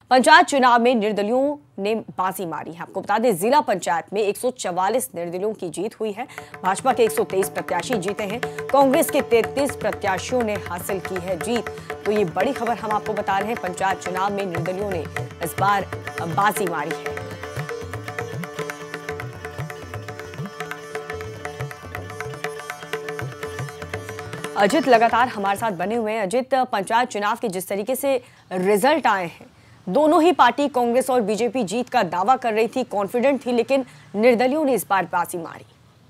पंचायत चुनाव में निर्दलियों ने बाजी मारी है। आपको बता दें, जिला पंचायत में 144 निर्दलियों की जीत हुई है। भाजपा के 123 प्रत्याशी जीते हैं। कांग्रेस के 33 प्रत्याशियों ने हासिल की है जीत। तो ये बड़ी खबर हम आपको बता रहे हैं। पंचायत चुनाव में निर्दलियों ने इस बार बाजी मारी है। अजित लगातार हमारे साथ बने हुए हैं। अजित, पंचायत चुनाव के जिस तरीके से रिजल्ट आए हैं, दोनों ही पार्टी कांग्रेस और बीजेपी जीत का दावा कर रही थी, कॉन्फिडेंट थी, लेकिन निर्दलियों ने इस बार बाजी मारी।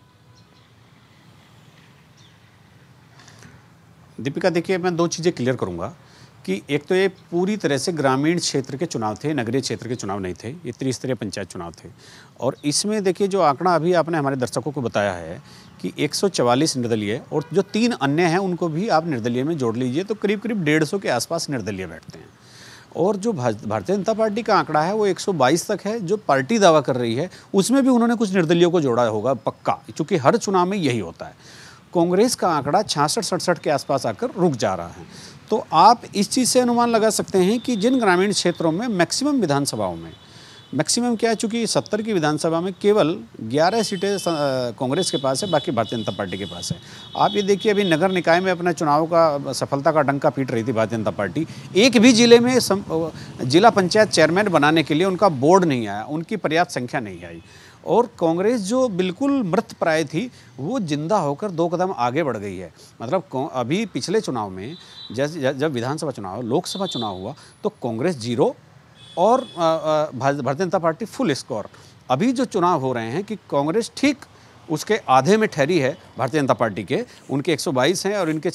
दीपिका, देखिए, मैं दो चीज़ें क्लियर करूंगा कि एक तो ये पूरी तरह से ग्रामीण क्षेत्र के चुनाव थे, नगरीय क्षेत्र के चुनाव नहीं थे, ये त्रिस्तरीय पंचायत चुनाव थे। और इसमें देखिए, जो आंकड़ा अभी आपने हमारे दर्शकों को बताया है कि 144 निर्दलीय और जो 3 अन्य हैं उनको भी आप निर्दलीय में जोड़ लीजिए तो करीब करीब 150 के आसपास निर्दलीय बैठते हैं। और जो भारतीय जनता पार्टी का आंकड़ा है वो 122 तक है, जो पार्टी दावा कर रही है उसमें भी उन्होंने कुछ निर्दलियों को जोड़ा होगा पक्का, क्योंकि हर चुनाव में यही होता है। कांग्रेस का आंकड़ा 66-67 के आसपास आकर रुक जा रहा है। तो आप इस चीज़ से अनुमान लगा सकते हैं कि जिन ग्रामीण क्षेत्रों में मैक्सिमम विधानसभाओं में, मैक्सिमम क्या है, चूँकि 70 की विधानसभा में केवल 11 सीटें कांग्रेस के पास है, बाकी भारतीय जनता पार्टी के पास है। आप ये देखिए, अभी नगर निकाय में अपने चुनाव का सफलता का डंका पीट रही थी भारतीय जनता पार्टी। एक भी जिले में जिला पंचायत चेयरमैन बनाने के लिए उनका बोर्ड नहीं आया, उनकी पर्याप्त संख्या नहीं आई। और कांग्रेस जो बिल्कुल मृतप्राय थी वो जिंदा होकर 2 कदम आगे बढ़ गई है। मतलब अभी पिछले चुनाव में जब विधानसभा चुनाव, लोकसभा चुनाव हुआ तो कांग्रेस 0 और Bharatiya Janata party full score. अभी जो चुनाव हो रहे हैं कि कांग्रेस ठीक उसके आधे में ठहरी है भारतीय जनता पार्टी के, उनके 122 हैं और इनके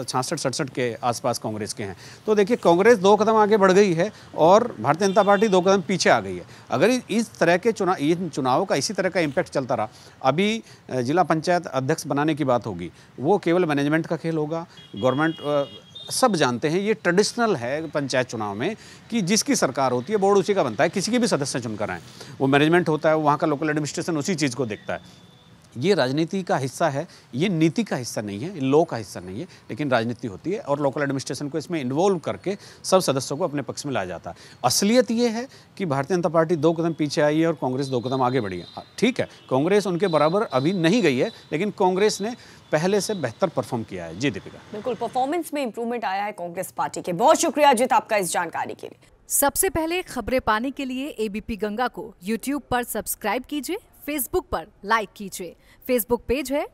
66-67 के आसपास कांग्रेस के हैं। तो देखिए, कांग्रेस 2 कदम आगे बढ़ गई है और भारतीय जनता पार्टी 2 कदम पीछे आ गई है। अगर इस तरह के चुनाव का इसी तरह का इम्पैक्ट चलता रहा, अभी जिला पंचायत अध्यक्ष बनाने की बात होगी, वो केवल मैनेजमेंट का खेल होगा। गवर्नमेंट सब जानते हैं, ये ट्रेडिशनल है पंचायत चुनाव में कि जिसकी सरकार होती है बोर्ड उसी का बनता है, किसी के भी सदस्य चुनकर आए, वो मैनेजमेंट होता है, वहाँ का लोकल एडमिनिस्ट्रेशन उसी चीज़ को देखता है। ये राजनीति का हिस्सा है, ये नीति का हिस्सा नहीं है, लॉ का हिस्सा नहीं है, लेकिन राजनीति होती है और लोकल एडमिनिस्ट्रेशन को इसमें इन्वॉल्व करके सब सदस्यों को अपने पक्ष में लाया जाता है। असलियत ये है कि भारतीय जनता पार्टी 2 कदम पीछे आई है और कांग्रेस 2 कदम आगे बढ़ी है। ठीक है, कांग्रेस उनके बराबर अभी नहीं गई है, लेकिन कांग्रेस ने पहले से बेहतर परफॉर्म किया है। जी दीपिका, बिल्कुल, परफॉर्मेंस में इंप्रूवमेंट आया है कांग्रेस पार्टी के। बहुत शुक्रिया अजित आपका इस जानकारी के लिए। सबसे पहले खबरें पाने के लिए एबीपी गंगा को यूट्यूब पर सब्सक्राइब कीजिए, फेसबुक पर लाइक कीजिए। फेसबुक पेज है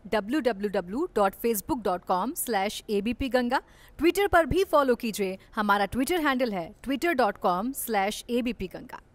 www.facebook.com/abp गंगा। ट्विटर पर भी फॉलो कीजिए, हमारा ट्विटर हैंडल है twitter.com/abp गंगा।